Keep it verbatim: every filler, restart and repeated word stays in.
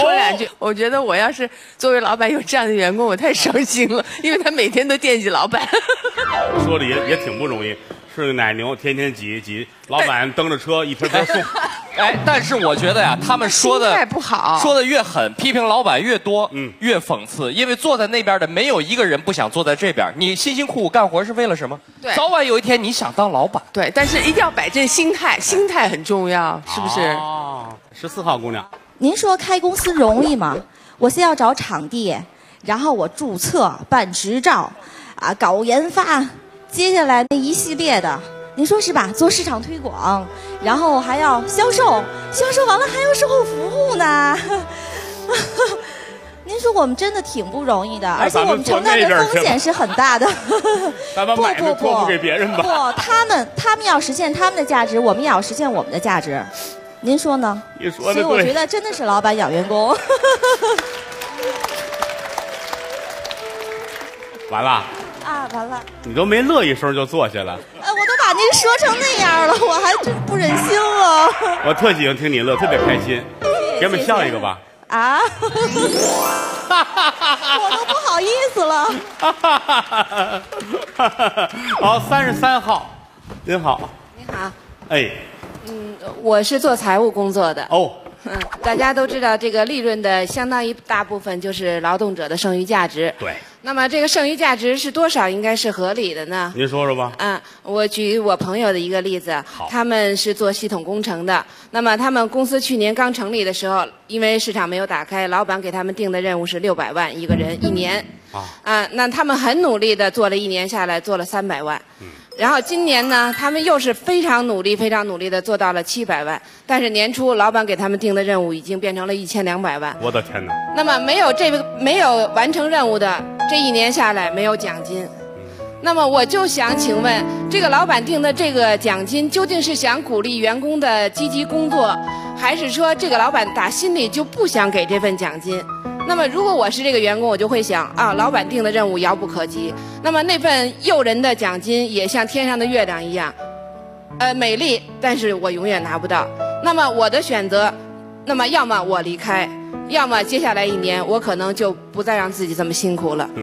说两句。我觉得我要是作为老板有这样的员工，我太伤心了，因为他每天都惦记老板。 说的也也挺不容易，是个奶牛，天天挤挤，老板蹬着车一瓶瓶送。 哎，但是我觉得呀，他们说的心态不好， 说的越狠，批评老板越多， 嗯， 越讽刺。因为坐在那边的没有一个人不想坐在这边。你辛辛苦苦干活是为了什么？ 对， 早晚有一天你想当老板。 对，但是一定要摆正心态，心态很重要，是不是？ 哦，十四号姑娘， 您说开公司容易吗？我先要找场地，然后我注册、办执照，啊，搞研发，接下来那一系列的。您说是吧？做市场推广，然后还要销售，销售完了还要售后服务呢。您说我们真的挺不容易的，而且我们承担的风险是很大的。 咱们买的托付给别人吧。 不，他们他们要实现他们的价值，我们也要实现我们的价值。您说呢？ 你说的对。 所以我觉得真的是老板养员工。 完了。 啊，完了！ 你都没乐一声就坐下了。 呃，我都把您说成那样了，我还真不忍心了。 我特喜欢听你乐，特别开心。给我们笑一个吧。 啊！我都不好意思了。 好，三十三号，您好。 你好。 哎。 嗯，我是做财务工作的。 哦。 嗯，大家都知道，这个利润的相当一大部分就是劳动者的剩余价值。 对。 那么这个剩余价值是多少，应该是合理的呢？ 您说说吧。 嗯，我举我朋友的一个例子，他们是做系统工程的。那么他们公司去年刚成立的时候，因为市场没有打开，老板给他们定的任务是六百万一个人一年。啊。啊，那他们很努力的做了一年下来，做了三百万。嗯。然后今年呢，他们又是非常努力、非常努力的做到了七百万，但是年初老板给他们定的任务已经变成了一千两百万。 我的天哪！ 那么没有这个没有完成任务的，这一年下来没有奖金。那么我就想请问，这个老板定的这个奖金究竟是想鼓励员工的积极工作，还是说这个老板打心里就不想给这份奖金？那么如果我是这个员工，我就会想啊，老板定的任务遥不可及，那么那份诱人的奖金也像天上的月亮一样，呃，美丽，但是我永远拿不到。那么我的选择，那么要么我离开，要么接下来一年我可能就不再让自己这么辛苦了。